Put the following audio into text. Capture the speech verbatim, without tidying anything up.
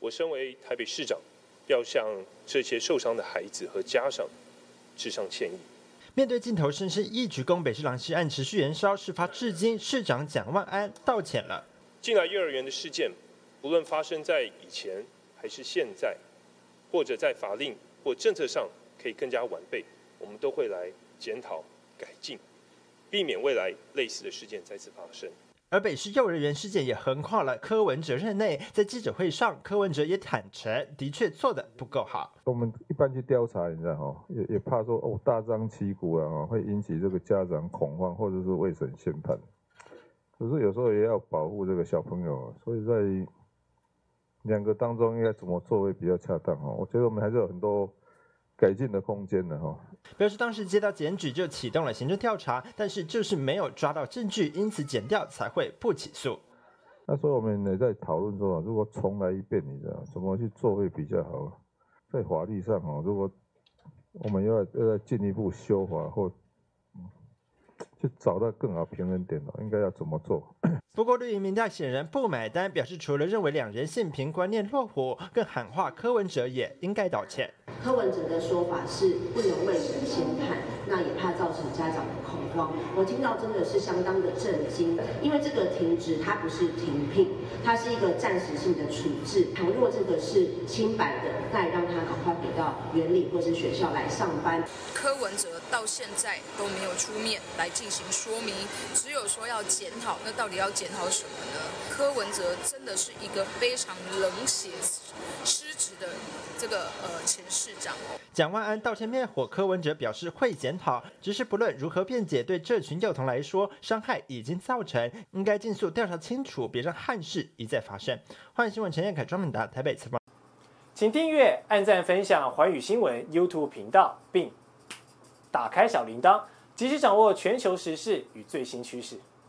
我身为台北市长，要向这些受伤的孩子和家长致上歉意。 面对镜头深深一鞠躬，北市狼师案持续延烧，事发至今，市长蒋万安道歉了。 近来幼儿园的事件，不论发生在以前还是现在，或者在法令或政策上可以更加完备，我们都会来检讨改进，避免未来类似的事件再次发生。 而北市幼儿园事件也横跨了柯文哲任内，在记者会上，柯文哲也坦诚，的确做得不够好。 我们一般去调查，你知道哈，也也怕说哦大张旗鼓啊，会引起这个家长恐慌，或者是未审宣判。可是有时候也要保护这个小朋友，所以在两个当中应该怎么做会比较恰当哈？我觉得我们还是有很多改进的空间的哈。 表示当时接到检举就启动了行政调查，但是就是没有抓到证据，因此检调才会不起诉。 那所以我们也在讨论说，如果重来一遍，你知道怎么去做会比较好？在法律上哦，如果我们要要再进一步修法或去找到更好平衡点哦，应该要怎么做？ 不过绿营民调显然不买单，表示除了认为两人性平观念落伍，更喊话柯文哲也应该道歉。 柯文哲的说法是不能未审先判，那也怕造成家长的恐慌。我听到真的是相当的震惊，因为这个停职它不是停聘，它是一个暂时性的处置。倘若这个是清白的，那也让他赶快回到园里或是学校来上班。 柯文哲到现在都没有出面来进行说明，只有说要检讨，那到底要检讨什么呢？柯文哲真的是一个非常冷血、失职的这个呃前市长。 蒋万安道歉灭火，柯文哲表示会检讨，只是不论如何辩解，对这群幼童来说，伤害已经造成，应该尽速调查清楚，别让憾事一再发生。欢迎新闻陈彦凯专门答台北采访， 请订阅、按赞、分享寰宇新闻 YouTube 频道，并打开小铃铛，及时掌握全球时事与最新趋势。